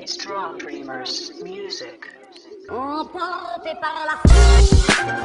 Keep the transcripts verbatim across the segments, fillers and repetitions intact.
Strong Dreamers Music. Emporté par la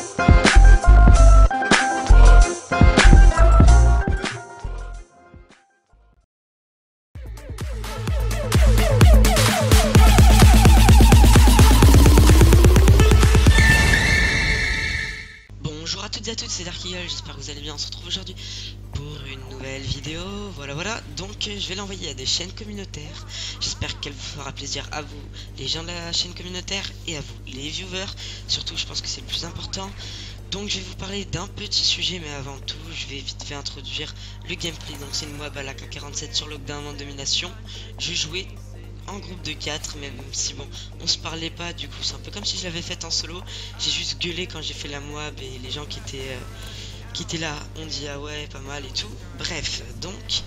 Bonjour à toutes et à tous, c'est Dark Eagle, j'espère que vous allez bien. On se retrouve aujourd'hui pour une nouvelle vidéo. Voilà voilà, donc euh, je vais l'envoyer à des chaînes communautaires. J'espère qu'elle vous fera plaisir, à vous les gens de la chaîne communautaire et à vous les viewers. Surtout je pense que c'est le plus important. Donc je vais vous parler d'un petit sujet, mais avant tout je vais vite fait introduire le gameplay. Donc c'est une mob à la K quarante-sept sur Lockdown en domination. Je jouais en groupe de quatre, même si bon on se parlait pas, du coup c'est un peu comme si je l'avais fait en solo. J'ai juste gueulé quand j'ai fait la moab et les gens qui étaient euh, qui étaient là on dit ah ouais pas mal et tout. Bref, donc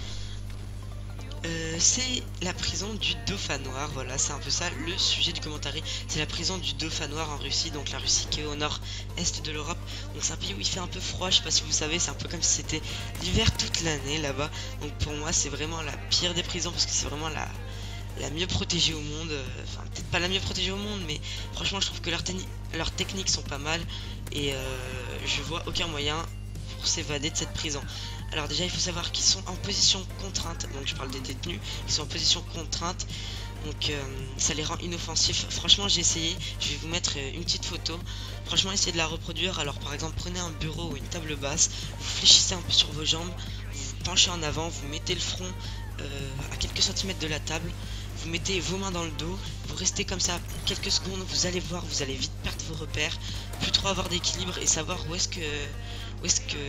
euh, c'est la prison du Dauphin Noir. Voilà, c'est un peu ça le sujet du commentaire. C'est la prison du Dauphin Noir en Russie, donc la Russie qui est au nord-est de l'Europe. Donc c'est un pays où il fait un peu froid, je sais pas si vous savez, c'est un peu comme si c'était l'hiver toute l'année là-bas. Donc pour moi c'est vraiment la pire des prisons parce que c'est vraiment la la mieux protégée au monde. Enfin peut-être pas la mieux protégée au monde, mais franchement je trouve que leurs, leurs techniques sont pas mal et euh, je vois aucun moyen pour s'évader de cette prison. Alors déjà il faut savoir qu'ils sont en position contrainte, donc je parle des détenus, ils sont en position contrainte, donc euh, ça les rend inoffensifs. Franchement j'ai essayé, je vais vous mettre euh, une petite photo. Franchement essayez de la reproduire. Alors par exemple prenez un bureau ou une table basse, vous fléchissez un peu sur vos jambes, vous vous penchez en avant, vous mettez le front euh, à quelques centimètres de la table, vous mettez vos mains dans le dos, vous restez comme ça quelques secondes, vous allez voir, vous allez vite perdre vos repères, plus trop avoir d'équilibre et savoir où est-ce que où est-ce que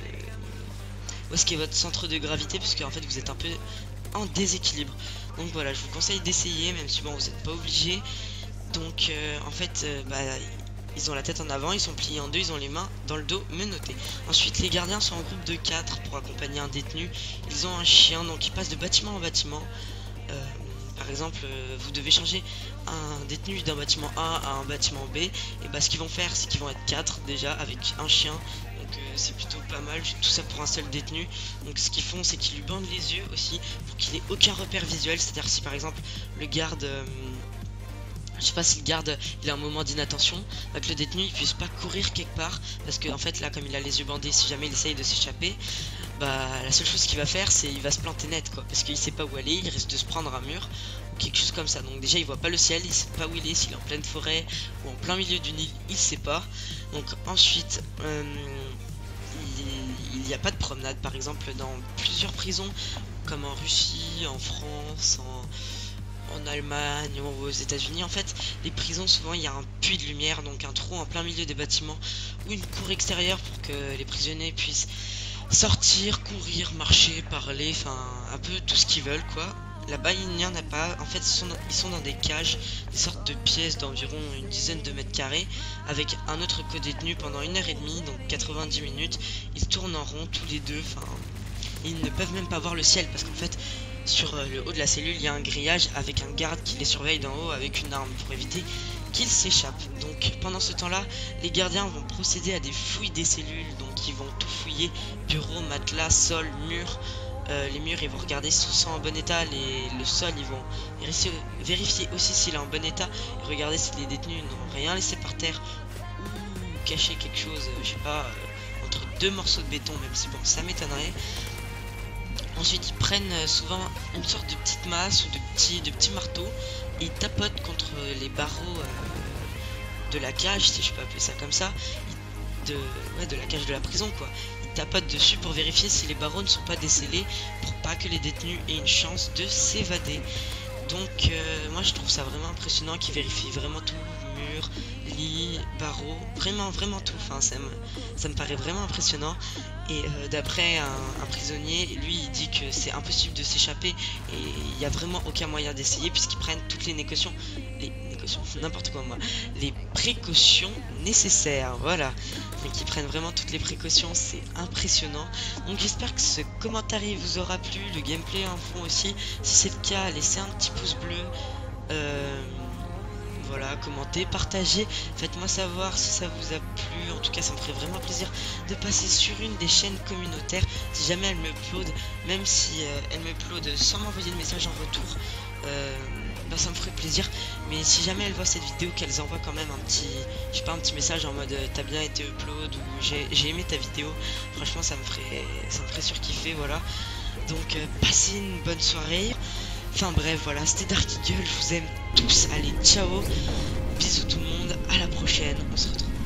où est-ce qu'est votre centre de gravité, parce qu'en fait vous êtes un peu en déséquilibre. Donc voilà, je vous conseille d'essayer, même si bon vous n'êtes pas obligé. Donc euh, en fait euh, bah, ils ont la tête en avant, ils sont pliés en deux, ils ont les mains dans le dos menottés. Ensuite les gardiens sont en groupe de quatre pour accompagner un détenu. Ils ont un chien, donc ils passent de bâtiment en bâtiment. euh, Par exemple, euh, vous devez changer un détenu d'un bâtiment A à un bâtiment B. Et bah ce qu'ils vont faire, c'est qu'ils vont être quatre déjà avec un chien. Donc euh, c'est plutôt pas mal, tout ça pour un seul détenu. Donc ce qu'ils font, c'est qu'ils lui bandent les yeux aussi pour qu'il ait aucun repère visuel. C'est-à-dire si par exemple le garde... Euh, je sais pas si le garde il a un moment d'inattention, bah, que le détenu il puisse pas courir quelque part, parce que en fait là comme il a les yeux bandés, si jamais il essaye de s'échapper, bah la seule chose qu'il va faire c'est il va se planter net quoi, parce qu'il sait pas où aller, il risque de se prendre un mur ou quelque chose comme ça. Donc déjà il voit pas le ciel, il sait pas où il est, s'il est en pleine forêt ou en plein milieu d'une île, il sait pas. Donc ensuite euh, il n'y a pas de promenade par exemple dans plusieurs prisons comme en Russie, en France, en en Allemagne ou aux États-Unis. En fait les prisons souvent il y a un puits de lumière, donc un trou en plein milieu des bâtiments ou une cour extérieure pour que les prisonniers puissent sortir, courir, marcher, parler, enfin un peu tout ce qu'ils veulent quoi. Là-bas il n'y en a pas, en fait ils sont, dans, ils sont dans des cages, des sortes de pièces d'environ une dizaine de mètres carrés avec un autre co-détenu pendant une heure et demie, donc quatre-vingt-dix minutes. Ils tournent en rond tous les deux, enfin ils ne peuvent même pas voir le ciel parce qu'en fait sur le haut de la cellule il y a un grillage avec un garde qui les surveille d'en haut avec une arme pour éviter qu'ils s'échappent. Donc pendant ce temps là les gardiens vont procéder à des fouilles des cellules, donc ils vont tout fouiller, bureau, matelas, sol, mur. Euh, les murs ils vont regarder si tout sont en bon état, les, le sol ils vont vérifier, vérifier aussi s'il est en bon état et regarder si les détenus n'ont rien laissé par terre ou caché quelque chose, euh, je sais pas, euh, entre deux morceaux de béton, même si bon ça m'étonnerait. Ensuite ils prennent souvent une sorte de petite masse ou de petits, de petits marteaux et ils tapotent contre les barreaux euh, de la cage, si je peux appeler ça comme ça, de, ouais, de la cage de la prison quoi. Ils tapotent dessus pour vérifier si les barreaux ne sont pas décellés pour pas que les détenus aient une chance de s'évader. Donc euh, moi je trouve ça vraiment impressionnant qu'ils vérifient vraiment tout, mur, lit, barreaux, vraiment vraiment tout, enfin ça me, ça me paraît vraiment impressionnant. Et euh, d'après un, un prisonnier, lui il dit que c'est impossible de s'échapper et il n'y a vraiment aucun moyen d'essayer puisqu'ils prennent toutes les négociations, les négociations, n'importe quoi moi, les précautions nécessaires, voilà. Donc ils prennent vraiment toutes les précautions, c'est impressionnant. Donc j'espère que ce commentaire vous aura plu, le gameplay en fond aussi. Si c'est le cas, laissez un petit pouce bleu. Euh... Voilà, commentez, partagez, faites-moi savoir si ça vous a plu. En tout cas ça me ferait vraiment plaisir de passer sur une des chaînes communautaires si jamais elle me upload, même si euh, elle me upload sans m'envoyer de message en retour. euh, bah ça me ferait plaisir. Mais si jamais elles voient cette vidéo, qu'elles envoient quand même un petit, je sais pas, un petit message en mode euh, t'as bien été upload ou j'ai aimé ta vidéo. Franchement ça me ferait, ça me ferait surkiffer, voilà. Donc euh, passez une bonne soirée. Enfin bref, voilà, c'était Dark Eagle, je vous aime tous. Allez, ciao, bisous tout le monde, à la prochaine, on se retrouve.